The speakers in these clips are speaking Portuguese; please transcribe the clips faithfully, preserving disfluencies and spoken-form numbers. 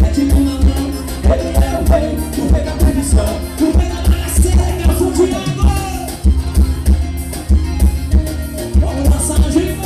de mão na mão. Ele é o rei, o rei da perdição, o rei da bagaceira, que é o Santiago. Vamos dançar, gente.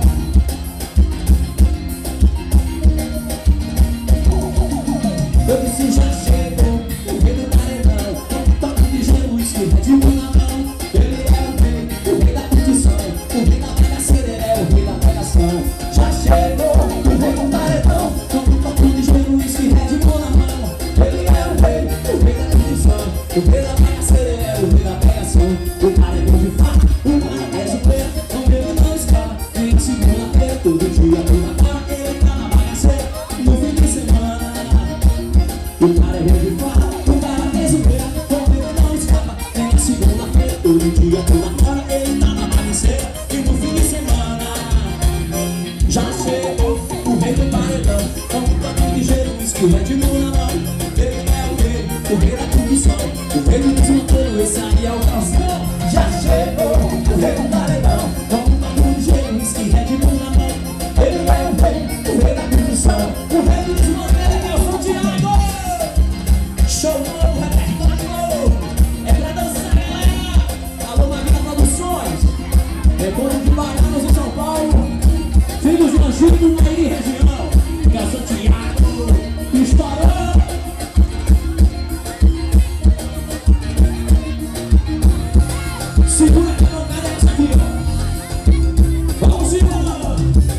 Eu disse já chegou, o rei do paredão, com um toque de Jesus que é de mão na mão. Ele é o rei, o rei da perdição, o rei da bagaceira, ele é o rei da pegação. Já chegou o rei do paredão, com um toque de Jesus que é de mão na mão. Ele é o rei, o rei da perdição, o rei da bagaceira, ele é o rei da pegação. O cara é bom de fato, o cara é super, não ele não escala. E segunda-feira, todo dia, toda hora, ele tá na bagaceira, no fim de semana. O cara é bom de farra, o cara é zoeira, como ele não escapa. Vem a segunda-feira, todo dia, toda hora, ele tá na bagaceira e no fim de semana. Já chegou o rei do paredão, com um toque de Jesus que é de mão na mão. Ele é o rei, o rei da corrupção, o rei do desmantelo, esse aí é o calção. Já chegou o rei do paredão, com um toque de Jesus que é de mão na mão. Ele é o rei, o rei da corrupção, o rei do desmantelo, é o Santiago. Show novo, repertório, é pra dançar, galera. Alô, Magna Produções, Retorno de Baianos em São Paulo, filhos de Angico, Nairi região, que é o Santiago, estourou. Segura que não cai essa aqui, ó. Vamos embora.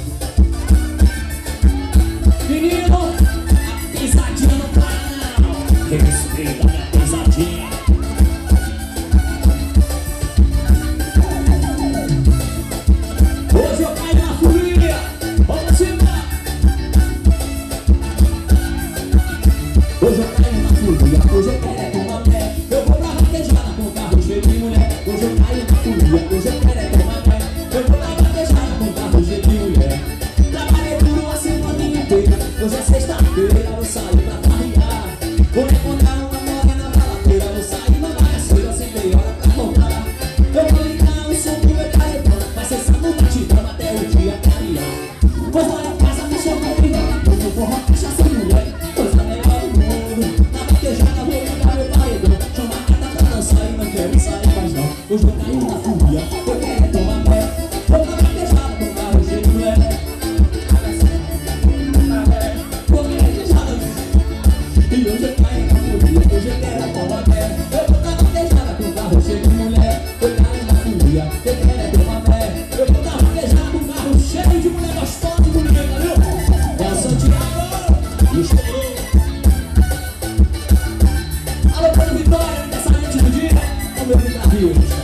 Menino, a pisadinha no plano. Respeita minha pisadinha. Hoje eu caio na folia. Vamos embora. Hoje eu caio na folia. Hoje eu quero é tomar fé. Eu vou pra vaquejada com carro cheio de mulher. Hoje eu caio na folia. Hoje eu quero é tomar fé. Eu vou pra vaquejada com carro cheio de mulher. Trabalhei por uma semana inteira. Hoje é sexta-feira, eu saio pra farrear. Vou encontrar uma morena na ladeira. Vou sair na bagaceira sem ter hora pra voltar. Eu vou ligar o som do meu paredão. Vai ser só no batidão até o dia clarear. Pois lá em casa me chamam de eu vou forró, cachaça e mulher. Coisa melhor do mundo. Na vaquejada vou ligar meu paredão. Chama a gata pra dançar e não quero sair mais não. Hoje eu caio na fúria, eu quero tomar fé. Vou pra vaquejada com carro cheio de mulher. Vou vaquejada. E hoje eu caio na fúria, hoje eu quero tomar fé. Eu vou dar vaquejada com carro cheio de mulher. Eu caio na fúria, eu quero tomar fé. Eu vou dar vaquejada com carro cheio de mulher gostosa, bonita, viu? É o Santiago, estourou. Alô, Pedro Vitória, aniversariante do dia, o meu guitarrista.